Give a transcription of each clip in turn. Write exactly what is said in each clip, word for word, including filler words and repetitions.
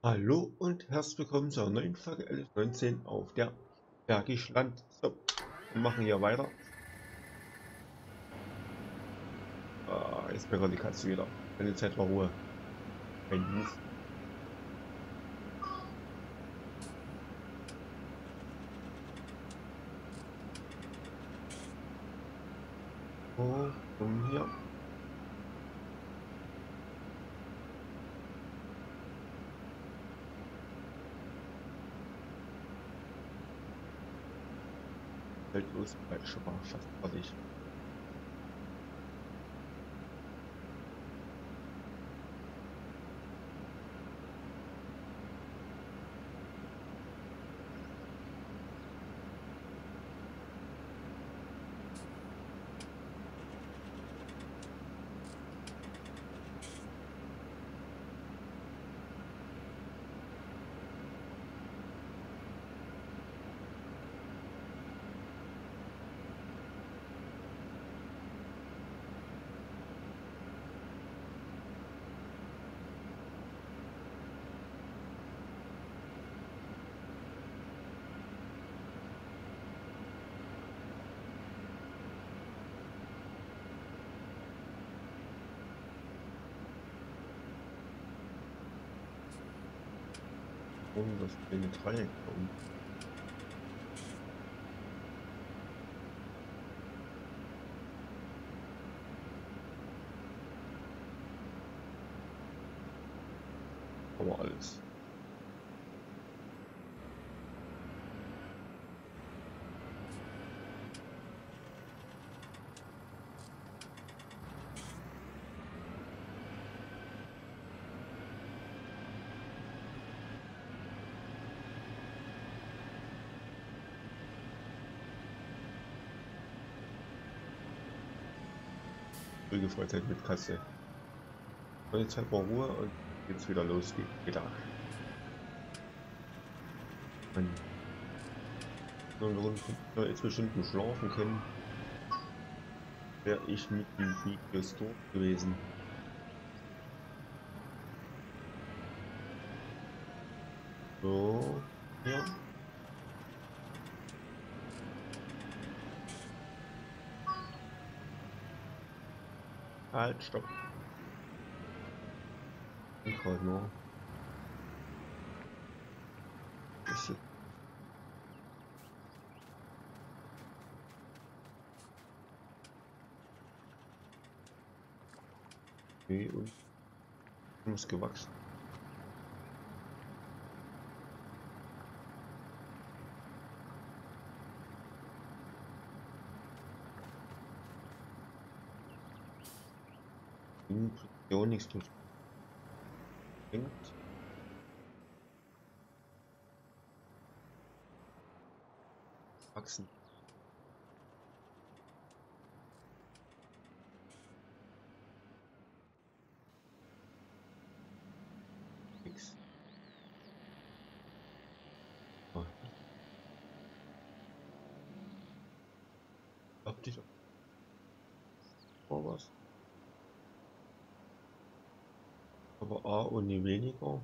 Hallo und herzlich willkommen zur neuen Folge elf neunzehn auf der Bergisch Land. So, wir machen hier weiter. Ah, jetzt meckert die Katze wieder. Keine Zeit war Ruhe. Ein Mist. Oh, komm hier. Fällt los, weil ich schon mal fast fertig. Um das kleine Dreieck da unten. Aber alles. Ruhige Freizeit mit Katze. Und jetzt halt mal Ruhe und jetzt wieder los wie Mittag. Dann sollen wir rund zwei Stunden schlafen können. Wäre ich mit den Videos durch gewesen. So, ja. Halt, stopp. Ich halt nur. Ist jetzt okay und muss gewachsen. Infusion nichts tut. Bringt. Wachsen. Nix. Ah, hab dich auch was. Aber A und nie weniger.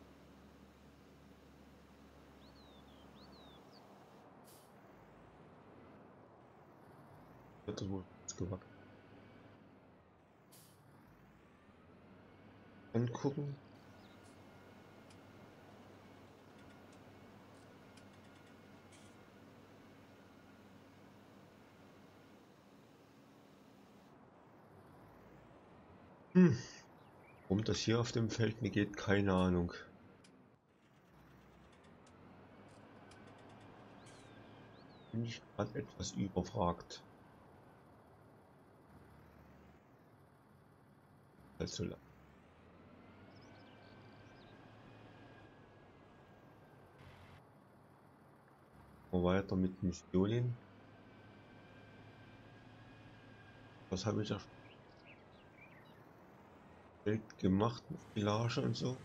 Wird das wohl gewachsen. Angucken. Hm. Warum das hier auf dem Feld nicht geht, keine Ahnung. Bin ich gerade etwas überfragt. Also mal weiter mit Missionen. Was habe ich erstellt gemacht mit Village und so?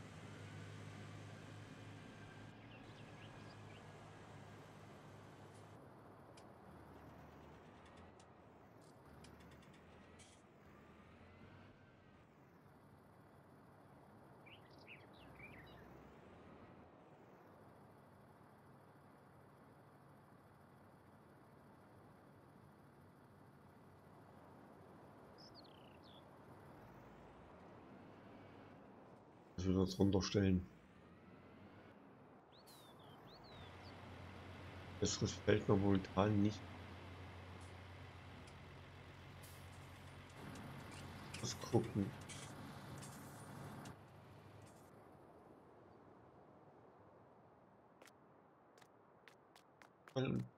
Ich will das runterstellen. Besseres fällt mir momentan nicht. Muss gucken. Ähm,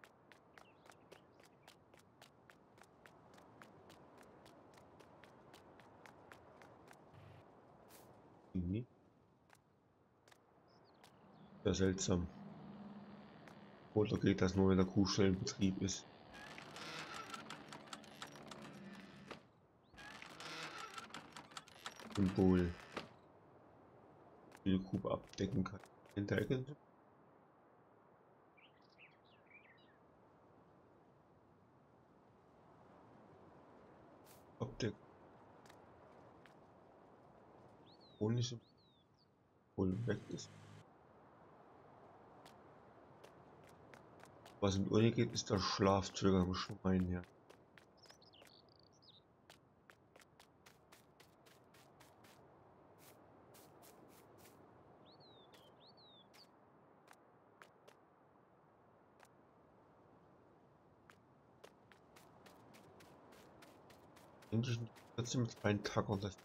nee, sehr seltsam. Oder geht das nur, wenn der Kuhstall in Betrieb ist? Symbol. Die die Kuh abdecken kann. Hinterecken. Abdecken. Ohne Symbol weg ist. Was in Ohne geht, ist der Schlaftrigger im Schwein her. Eigentlich trotzdem mit freien Tag und das.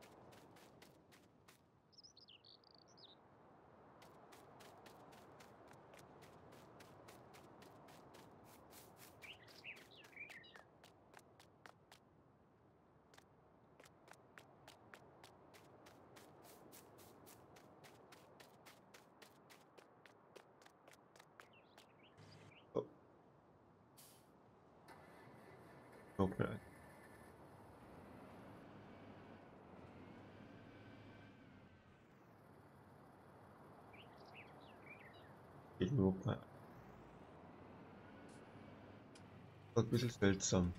Oh, glaub mir ein. Geht mir überhaupt mal ein. Ein bisschen seltsam.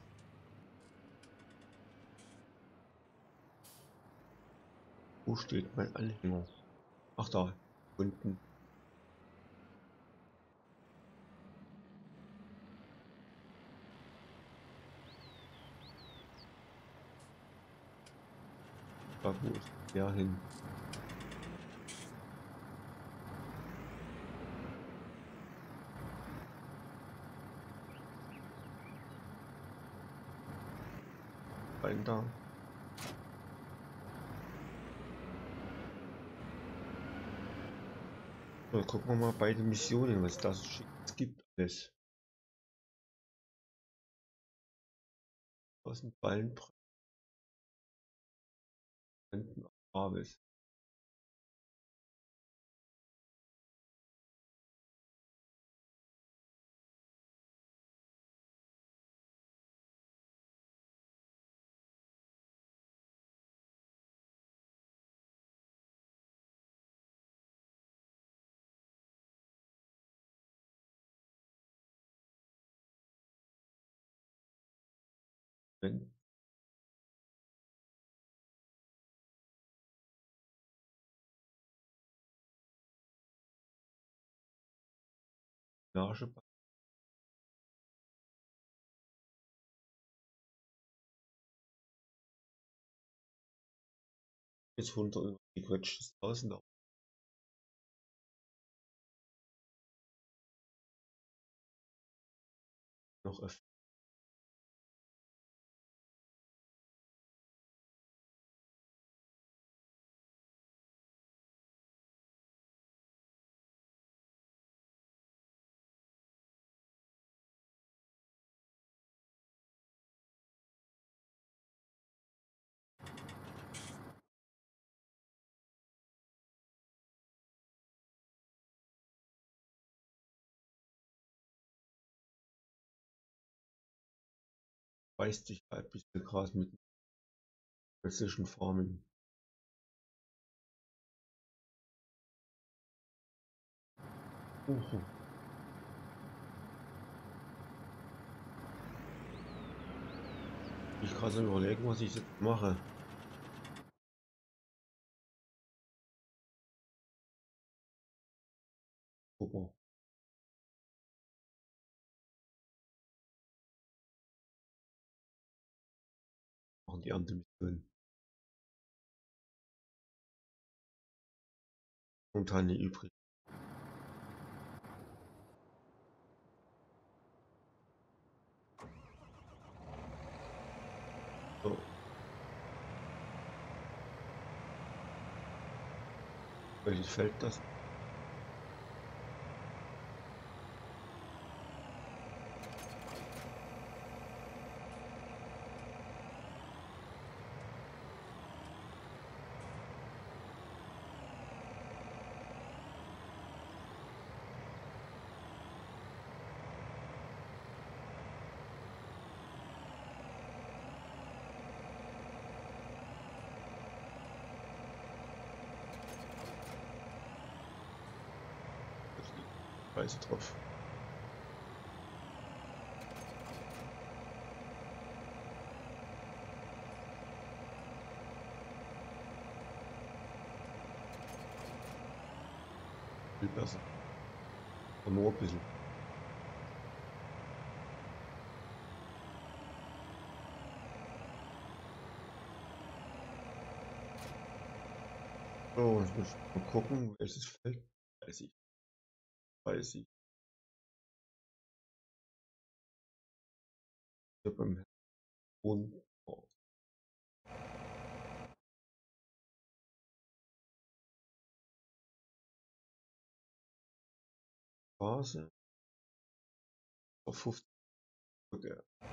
Wo steht mein Anhänger? Ach da, unten. Da wo ist der hin? Rein da. So, gucken wir mal bei den Missionen, was das Schicks gibt. Alles. Aus dem Ballenbranden Aves. Wenn Gage bis hundert gequetschtes tausend noch öffnen. Beißt sich ein bisschen Gras mit Precision Farming. Uhu. Ich kann so überlegen, was ich jetzt mache. Super. Machen die Erntemission. Momentan nicht übrig. So. Welches Feld das? Weiß drauf. Viel besser. Und nur ein bisschen. So, jetzt muss ich mal gucken, welches Feld. Weiß ich. Weiß ich. Hier beim Grund. Phase. Auf fünfzig. Okay.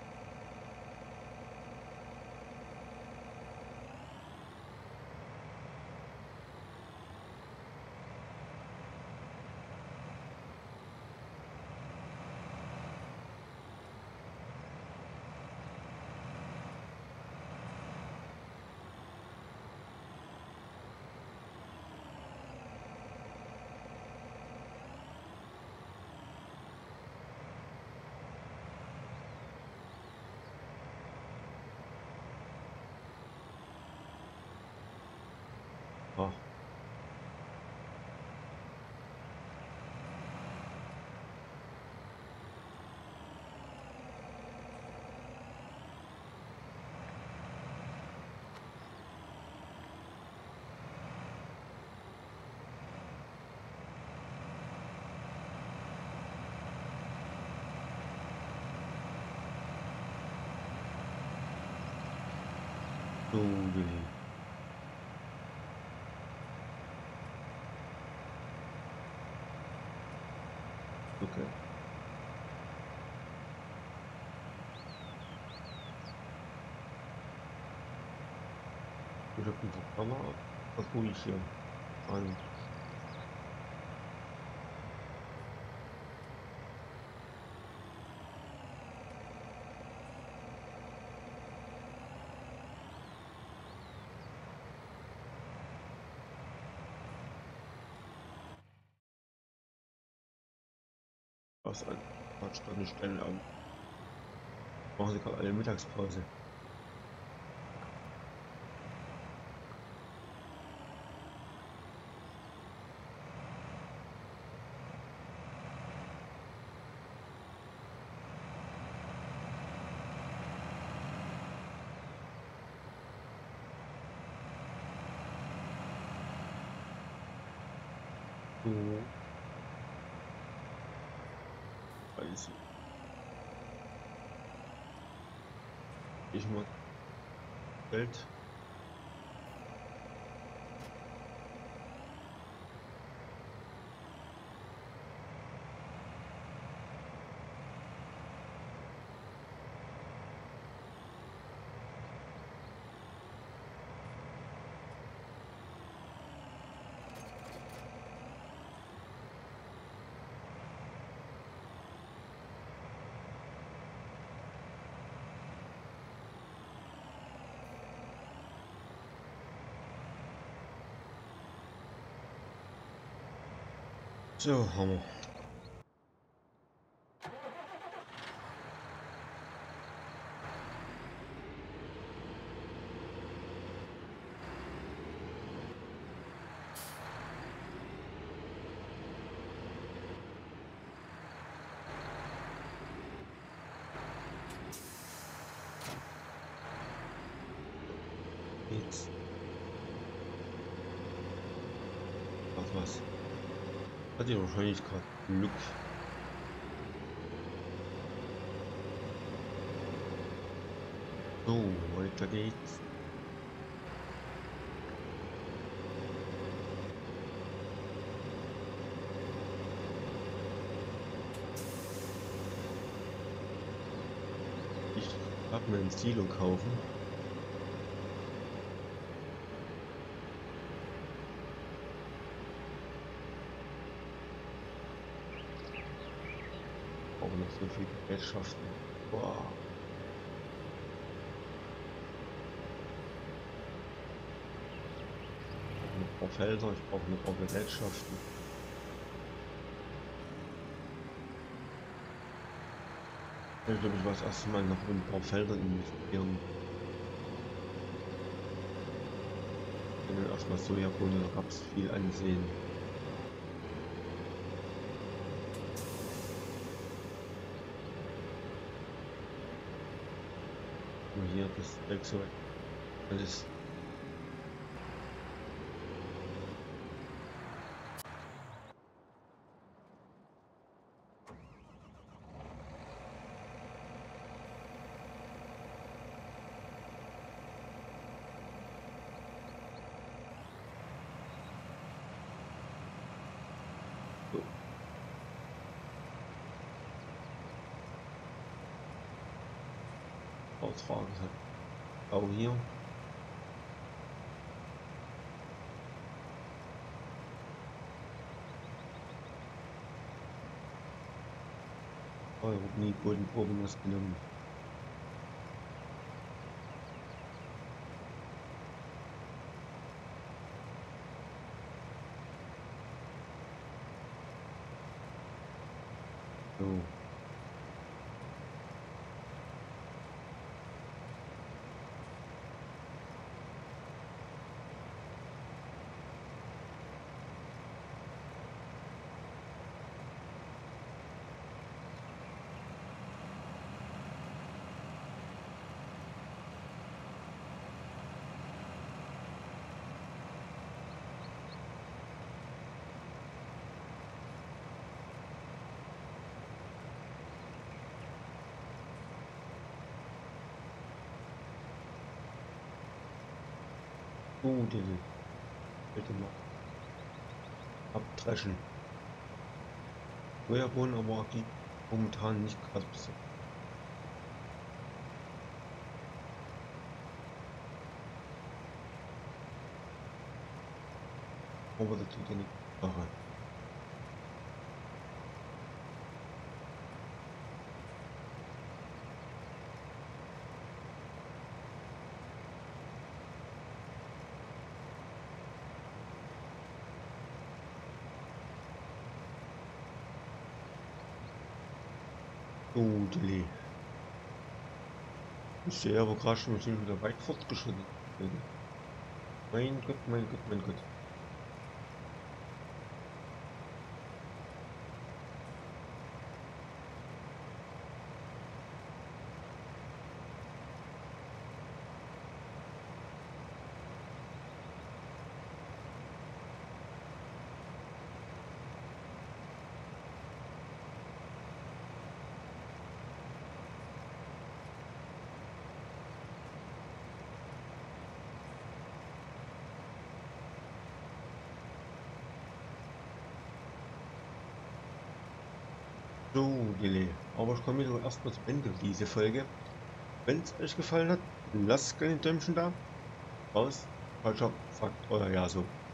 Ah. So, okay. Okay. Ich habe die Kamera. Was tue ich hier? An. Was an. Quatsch, da eine Stelle an. Machen sie gerade eine Mittagspause. So. Weiß ich. Ich mal Feld. So, Hammer. Jetzt. Ach was. Hat ihr wahrscheinlich gerade Glück. So, weiter geht's. Ich hab mir ein Silo kaufen. Auch noch so viel Gerätschaften. Boah. Ich brauche Felder, ich brauche noch auch Gerätschaften. Ich glaube, ich war das erste Mal noch in ein paar Felder investieren. Ich will erstmal Sojabohnen und Raps viel ansehen. Und hier das Wechsel alles. So. Austragen hat auch hier. Oh, ich habe nie Bodenproben was genommen. So. Oh, die bitte mal abdreschen. Sojabohnen aber die momentan nicht gerade bis. Aber das tut ja nicht Sache. Oh, die. Ich sehe aber gerade schon, wir sind wieder weit fortgeschritten. Mein Gott, mein Gott, mein Gott. So, Delay. Aber ich komme wieder erstmal zum Ende dieser Folge. Wenn es euch gefallen hat, lasst gerne ein Däumchen da. Raus. Falscher, sagt euer Ja so.